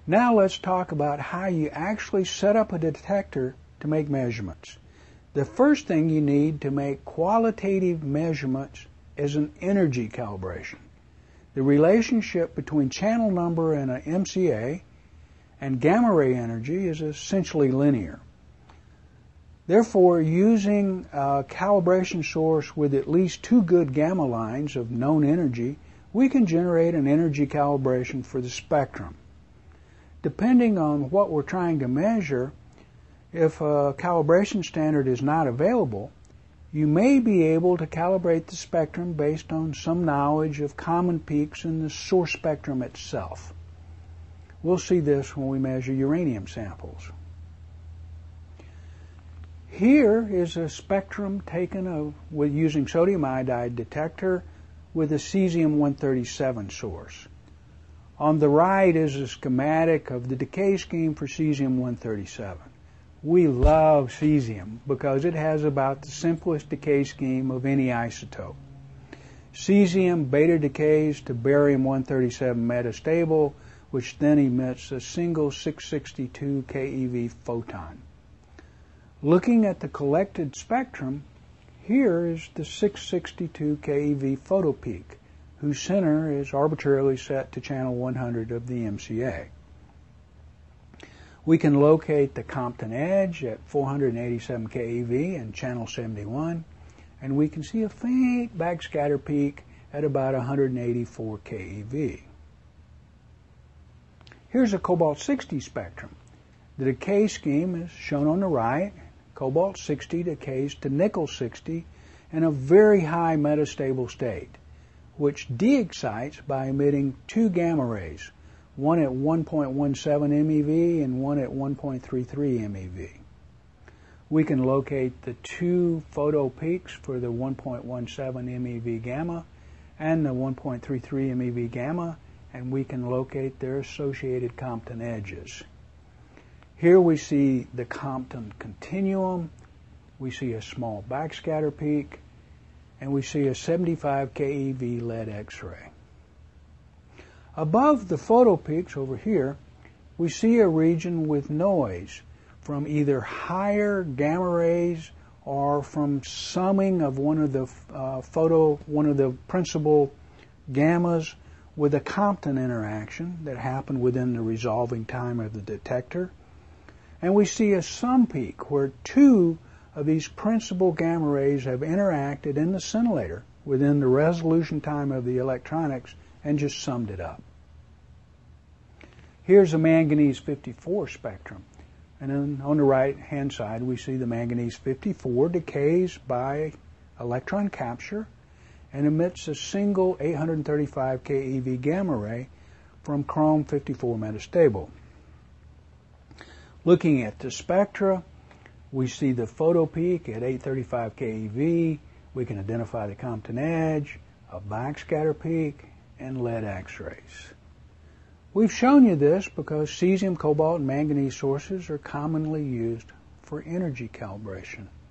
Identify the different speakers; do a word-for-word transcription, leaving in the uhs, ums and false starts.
Speaker 1: Now let's talk about how you actually set up a detector to make measurements. The first thing you need to make qualitative measurements is an energy calibration. The relationship between channel number and an M C A and gamma ray energy is essentially linear. Therefore, using a calibration source with at least two good gamma lines of known energy, we can generate an energy calibration for the spectrum. Depending on what we're trying to measure, if a calibration standard is not available, you may be able to calibrate the spectrum based on some knowledge of common peaks in the source spectrum itself. We'll see this when we measure uranium samples. Here is a spectrum taken of, with using sodium iodide detector with a cesium one thirty-seven source. On the right is a schematic of the decay scheme for cesium one thirty-seven. We love cesium because it has about the simplest decay scheme of any isotope. Cesium beta decays to barium one thirty-seven metastable, which then emits a single six sixty-two keV photon. Looking at the collected spectrum, here is the six sixty-two keV photopeak, whose center is arbitrarily set to channel one hundred of the M C A. We can locate the Compton edge at four hundred eighty-seven keV and channel seventy-one, and we can see a faint backscatter peak at about one hundred eighty-four keV. Here's a cobalt sixty spectrum. The decay scheme is shown on the right. Cobalt sixty decays to nickel sixty in a very high metastable state, which de-excites by emitting two gamma rays, one at one point one seven MeV and one at one point three three MeV. We can locate the two photo peaks for the one point one seven MeV gamma and the one point three three MeV gamma, and we can locate their associated Compton edges. Here we see the Compton continuum, we see a small backscatter peak, and we see a seventy-five keV lead X-ray. Above the photo peaks over here, we see a region with noise from either higher gamma rays or from summing of one of the uh, photo, one of the principal gammas with a Compton interaction that happened within the resolving time of the detector. And we see a sum peak where two of these principal gamma rays have interacted in the scintillator within the resolution time of the electronics and just summed it up. Here's a manganese fifty-four spectrum. And then on the right hand side we see the manganese fifty-four decays by electron capture and emits a single eight hundred thirty-five keV gamma ray from chrome fifty-four metastable. Looking at the spectra, we see the photo peak at eight thirty-five keV. We can identify the Compton edge, a backscatter peak, and lead X-rays. We've shown you this because cesium, cobalt, and manganese sources are commonly used for energy calibration.